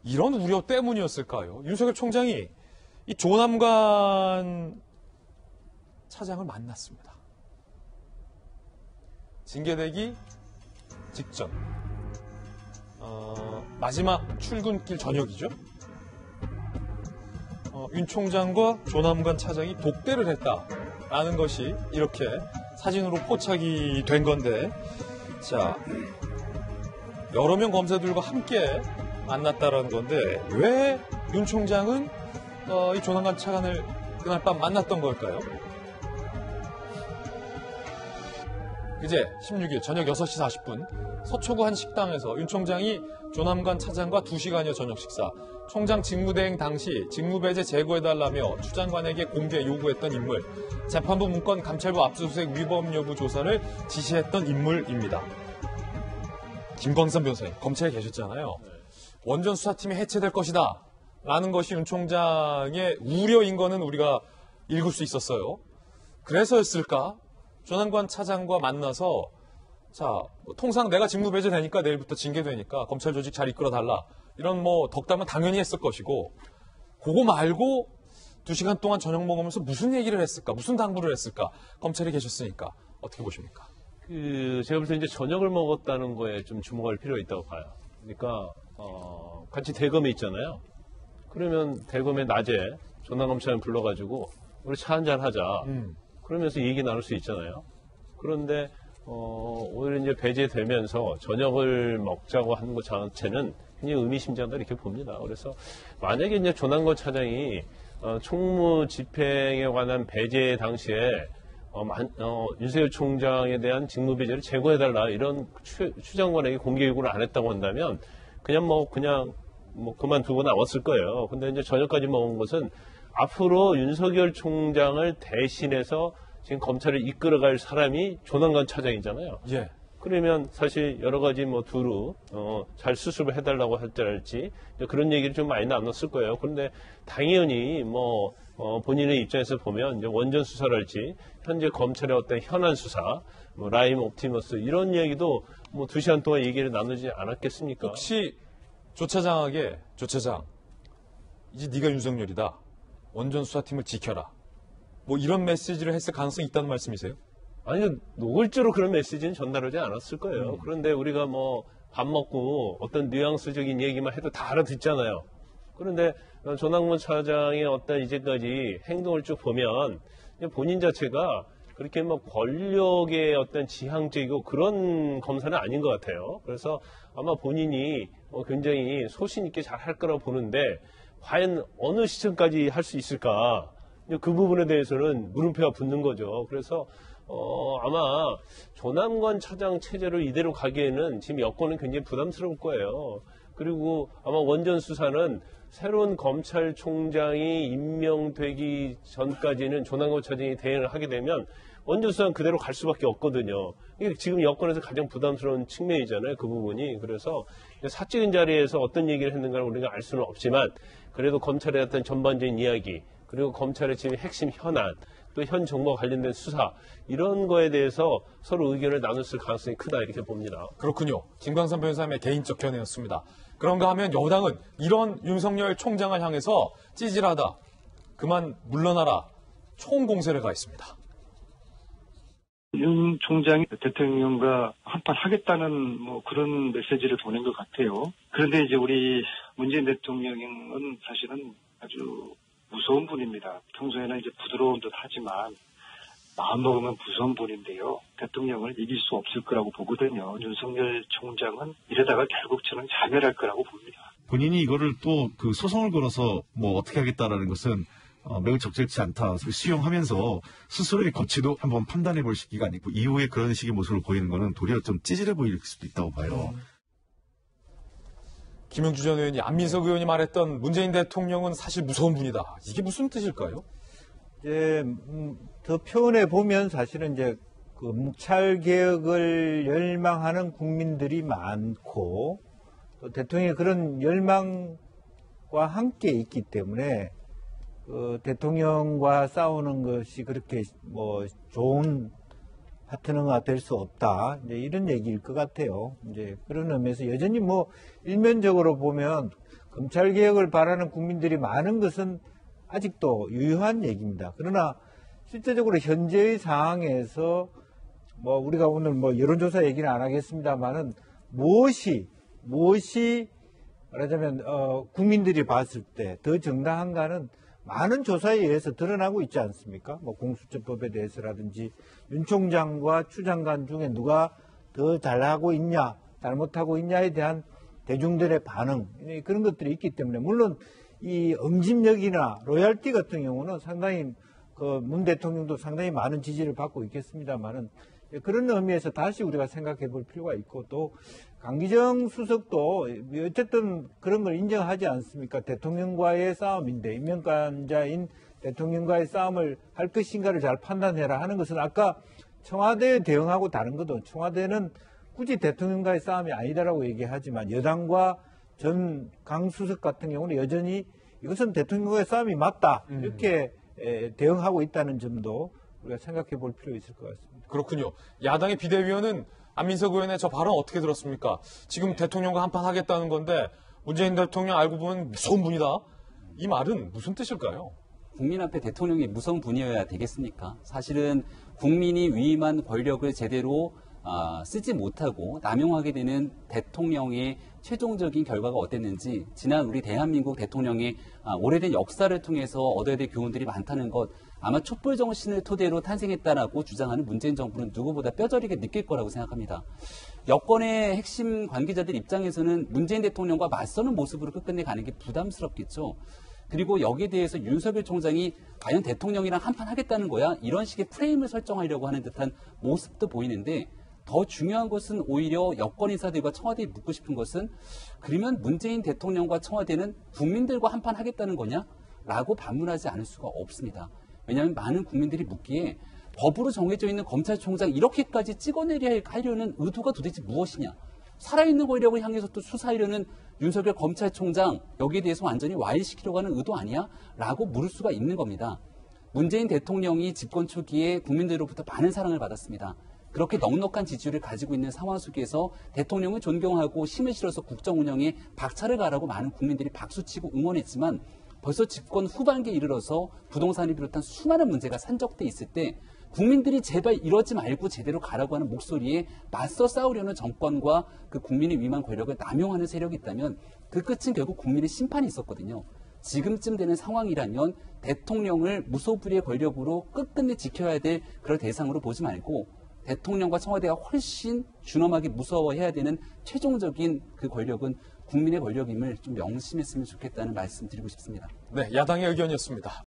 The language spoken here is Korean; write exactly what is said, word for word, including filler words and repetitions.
이런 우려 때문이었을까요? 윤석열 총장이 이 조남관 차장을 만났습니다. 징계되기 직전, 어, 마지막 출근길 저녁이죠. 어, 윤 총장과 조남관 차장이 독대를 했다라는 것이 이렇게 사진으로 포착이 된 건데, 자, 여러 명 검사들과 함께 만났다라는 건데 왜 윤 총장은 어, 이 조남관 차관을 그날 밤 만났던 걸까요? 그제 십육 일 저녁 여섯 시 사십 분 서초구 한 식당에서 윤 총장이 조남관 차장과 두 시간여 저녁 식사, 총장 직무대행 당시 직무배제 제고해달라며 추 장관에게 공개 요구했던 인물, 재판부 문건 감찰부 압수수색 위법 여부 조사를 지시했던 인물입니다. 김광삼 변호사님, 검찰에 계셨잖아요. 원전 수사팀이 해체될 것이다 라는 것이 윤 총장의 우려인 거는 우리가 읽을 수 있었어요. 그래서였을까? 조남관 차장과 만나서, 자, 뭐 통상 내가 직무 배제되니까 내일부터 징계되니까 검찰 조직 잘 이끌어 달라, 이런 뭐 덕담은 당연히 했을 것이고, 그거 말고 두 시간 동안 저녁 먹으면서 무슨 얘기를 했을까, 무슨 당부를 했을까? 검찰에 계셨으니까 어떻게 보십니까? 그 제가 볼 때 이제 저녁을 먹었다는 거에 좀 주목할 필요가 있다고 봐요. 그러니까 어, 같이 대검에 있잖아요. 그러면 대검에 낮에 전남검찰을 불러가지고 우리 차 한잔 하자. 음. 그러면서 얘기 나눌 수 있잖아요. 그런데 어, 오히려 이제 배제되면서 저녁을 먹자고 하는 것 자체는 굉장히 의미심장하다 이렇게 봅니다. 그래서 만약에 이제 조남관 차장이 어, 총무 집행에 관한 배제 당시에 어, 만, 어, 윤석열 총장에 대한 직무 배제를 제거해달라 이런 추, 추 장관에게 공개 요구를 안 했다고 한다면 그냥 뭐 그냥 뭐 그만두고 나왔을 거예요. 근데 이제 저녁까지 먹은 것은 앞으로 윤석열 총장을 대신해서 지금 검찰을 이끌어갈 사람이 조남관 차장이잖아요. 예. 그러면 사실 여러 가지 뭐 두루 어, 잘 수습을 해달라고 할지 그런 얘기를 좀 많이 나눴을 거예요. 그런데 당연히 뭐 어, 본인의 입장에서 보면 이제 원전 수사랄지 현재 검찰의 어떤 현안 수사, 뭐 라임 옵티머스 이런 얘기도 뭐 두 시간 동안 얘기를 나누지 않았겠습니까? 혹시 조 차장에게 조 차장 이제 네가 윤석열이다. 원전 수사팀을 지켜라. 뭐 이런 메시지를 했을 가능성이 있다는 말씀이세요? 아니요. 노골적으로 그런 메시지는 전달하지 않았을 거예요. 음. 그런데 우리가 뭐 밥 먹고 어떤 뉘앙스적인 얘기만 해도 다 알아듣잖아요. 그런데 조남관 차장의 어떤 이제까지 행동을 쭉 보면 본인 자체가 그렇게 뭐 권력의 어떤 지향적이고 그런 검사는 아닌 것 같아요. 그래서 아마 본인이 굉장히 소신 있게 잘 할 거라고 보는데 과연 어느 시점까지 할 수 있을까? 그 부분에 대해서는 물음표가 붙는 거죠. 그래서 어, 아마 조남관 차장 체제로 이대로 가기에는 지금 여권은 굉장히 부담스러울 거예요. 그리고 아마 원전 수사는 새로운 검찰총장이 임명되기 전까지는 조남관 차장이 대행을 하게 되면 원전 수사는 그대로 갈 수밖에 없거든요. 이게 지금 여권에서 가장 부담스러운 측면이잖아요. 그 부분이. 그래서 사적인 자리에서 어떤 얘기를 했는가를 우리가 알 수는 없지만 그래도 검찰의 어떤 전반적인 이야기 그리고 검찰의 지금 핵심 현안 또 현 정부와 관련된 수사 이런 거에 대해서 서로 의견을 나눴을 가능성이 크다 이렇게 봅니다. 그렇군요. 김광삼 변호사님의 개인적 견해였습니다. 그런가 하면 여당은 이런 윤석열 총장을 향해서 찌질하다, 그만 물러나라, 총공세를 가했습니다. 윤 총장이 대통령과 한판 하겠다는 뭐 그런 메시지를 보낸 것 같아요. 그런데 이제 우리 문재인 대통령은 사실은 아주 무서운 분입니다. 평소에는 이제 부드러운 듯 하지만 마음 먹으면 무서운 분인데요. 대통령을 이길 수 없을 거라고 보거든요. 윤석열 총장은 이러다가 결국 저는 자멸할 거라고 봅니다. 본인이 이거를 또 그 소송을 걸어서 뭐 어떻게 하겠다라는 것은 어, 매우 적절치 않다. 수용하면서 스스로의 거취도 한번 판단해 볼 시기가 아니고 이후에 그런 식의 모습을 보이는 거는 도리어 좀 찌질해 보일 수도 있다고 봐요. 음. 김영주 전 의원이 안민석 의원이 말했던 문재인 대통령은 사실 무서운 분이다. 이게 무슨 뜻일까요? 이제 음, 더 표현해 보면 사실은 이제 그 묵찰 개혁을 열망하는 국민들이 많고 또 대통령이 그런 열망과 함께 있기 때문에 그 대통령과 싸우는 것이 그렇게 뭐 좋은 파트너가 될 수 없다. 이제 이런 얘기일 것 같아요. 이제 그런 의미에서 여전히 뭐 일면적으로 보면 그 검찰 개혁을 바라는 국민들이 많은 것은 아직도 유효한 얘기입니다. 그러나 실제적으로 현재의 상황에서 뭐 우리가 오늘 뭐 여론조사 얘기는 안 하겠습니다만은 무엇이 무엇이 말하자면 어, 국민들이 봤을 때 더 정당한가는 많은 조사에 의해서 드러나고 있지 않습니까? 뭐 공수처법에 대해서라든지 윤 총장과 추 장관 중에 누가 더 잘하고 있냐, 잘못하고 있냐에 대한 대중들의 반응 그런 것들이 있기 때문에 물론 이 응집력이나 로얄티 같은 경우는 상당히 그 문 대통령도 상당히 많은 지지를 받고 있겠습니다만은 그런 의미에서 다시 우리가 생각해 볼 필요가 있고 또 강기정 수석도 어쨌든 그런 걸 인정하지 않습니까? 대통령과의 싸움인데 임명관자인 대통령과의 싸움을 할 것인가를 잘 판단해라 하는 것은 아까 청와대의 대응하고 다른 거도 청와대는 굳이 대통령과의 싸움이 아니다라고 얘기하지만 여당과 전 강 수석 같은 경우는 여전히 이것은 대통령과의 싸움이 맞다 이렇게 에, 대응하고 있다는 점도 우리가 생각해 볼 필요 있을 것 같습니다. 그렇군요. 야당의 비대위원은 안민석 의원의 저 발언 어떻게 들었습니까? 지금 대통령과 한판 하겠다는 건데 문재인 대통령 알고 보면 무서운 분이다. 이 말은 무슨 뜻일까요? 국민 앞에 대통령이 무서운 분이어야 되겠습니까? 사실은 국민이 위임한 권력을 제대로 어, 쓰지 못하고 남용하게 되는 대통령의 최종적인 결과가 어땠는지 지난 우리 대한민국 대통령의 어, 오래된 역사를 통해서 얻어야 될 교훈들이 많다는 것 아마 촛불 정신을 토대로 탄생했다라고 주장하는 문재인 정부는 누구보다 뼈저리게 느낄 거라고 생각합니다. 여권의 핵심 관계자들 입장에서는 문재인 대통령과 맞서는 모습으로 끝끝내 가는 게 부담스럽겠죠. 그리고 여기에 대해서 윤석열 총장이 과연 대통령이랑 한판 하겠다는 거야? 이런 식의 프레임을 설정하려고 하는 듯한 모습도 보이는데 더 중요한 것은 오히려 여권 인사들과 청와대에 묻고 싶은 것은 그러면 문재인 대통령과 청와대는 국민들과 한판 하겠다는 거냐? 라고 반문하지 않을 수가 없습니다. 왜냐하면 많은 국민들이 묻기에 법으로 정해져 있는 검찰총장 이렇게까지 찍어내려 하려는 의도가 도대체 무엇이냐? 살아있는 권력을 향해서 또 수사하려는 윤석열 검찰총장 여기에 대해서 완전히 와해시키려고 하는 의도 아니야? 라고 물을 수가 있는 겁니다. 문재인 대통령이 집권 초기에 국민들로부터 많은 사랑을 받았습니다. 그렇게 넉넉한 지지율을 가지고 있는 상황 속에서 대통령을 존경하고 힘을 실어서 국정 운영에 박차를 가라고 많은 국민들이 박수치고 응원했지만 벌써 집권 후반기에 이르러서 부동산을 비롯한 수많은 문제가 산적돼 있을 때 국민들이 제발 이러지 말고 제대로 가라고 하는 목소리에 맞서 싸우려는 정권과 그 국민의 위임한 권력을 남용하는 세력이 있다면 그 끝은 결국 국민의 심판이 있었거든요. 지금쯤 되는 상황이라면 대통령을 무소불위의 권력으로 끝끝내 지켜야 될 그런 대상으로 보지 말고 대통령과 청와대가 훨씬 준엄하게 무서워해야 되는 최종적인 그 권력은 국민의 권력임을 좀 명심했으면 좋겠다는 말씀 드리고 싶습니다. 네, 야당의 의견이었습니다.